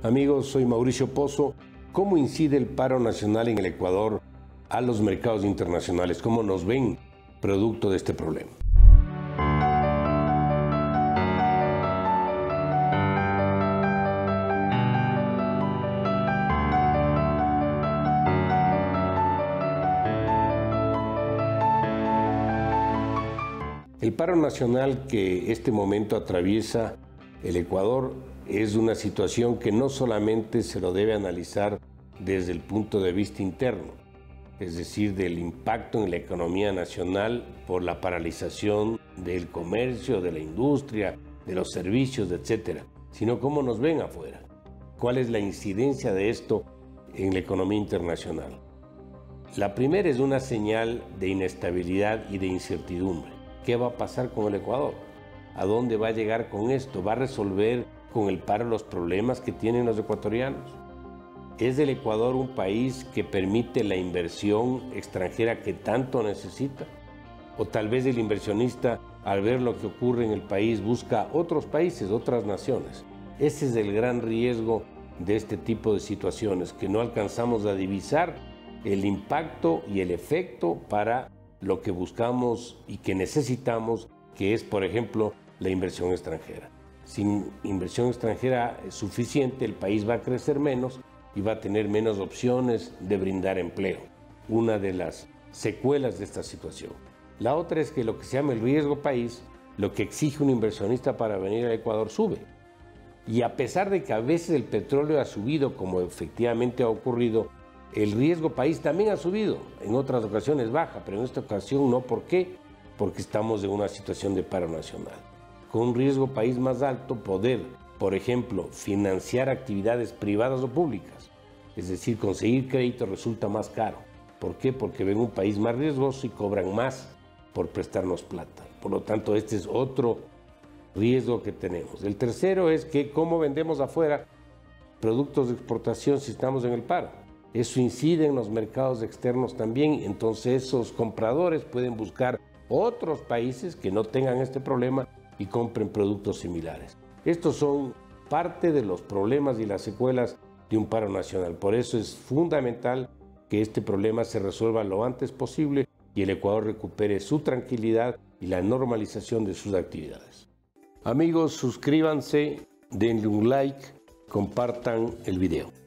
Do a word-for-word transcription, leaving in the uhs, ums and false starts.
Amigos, soy Mauricio Pozo. ¿Cómo incide el paro nacional en el Ecuador a los mercados internacionales? ¿Cómo nos ven producto de este problema? El paro nacional que este momento atraviesa el Ecuador es una situación que no solamente se lo debe analizar desde el punto de vista interno, es decir, del impacto en la economía nacional por la paralización del comercio, de la industria, de los servicios, etcétera, sino cómo nos ven afuera, cuál es la incidencia de esto en la economía internacional. La primera es una señal de inestabilidad y de incertidumbre. ¿Qué va a pasar con el Ecuador? ¿A dónde va a llegar con esto? ¿Va a resolver con el paro los problemas que tienen los ecuatorianos? ¿Es el Ecuador un país que permite la inversión extranjera que tanto necesita? ¿O tal vez el inversionista, al ver lo que ocurre en el país, busca otros países, otras naciones? Ese es el gran riesgo de este tipo de situaciones, que no alcanzamos a divisar el impacto y el efecto para lo que buscamos y que necesitamos, que es, por ejemplo, la inversión extranjera. Sin inversión extranjera suficiente, el país va a crecer menos y va a tener menos opciones de brindar empleo. Una de las secuelas de esta situación. La otra es que lo que se llama el riesgo país, lo que exige un inversionista para venir al Ecuador, sube. Y a pesar de que a veces el petróleo ha subido, como efectivamente ha ocurrido, el riesgo país también ha subido. En otras ocasiones baja, pero en esta ocasión no. ¿Por qué? Porque estamos en una situación de paro nacional. Con un riesgo país más alto, poder, por ejemplo, financiar actividades privadas o públicas, es decir, conseguir crédito resulta más caro. ¿Por qué? Porque ven un país más riesgoso y cobran más por prestarnos plata. Por lo tanto, este es otro riesgo que tenemos. El tercero es que cómo vendemos afuera productos de exportación si estamos en el paro. Eso incide en los mercados externos también, entonces esos compradores pueden buscar otros países que no tengan este problema y compren productos similares. Estos son parte de los problemas y las secuelas de un paro nacional. Por eso es fundamental que este problema se resuelva lo antes posible y el Ecuador recupere su tranquilidad y la normalización de sus actividades. Amigos, suscríbanse, denle un like, compartan el video.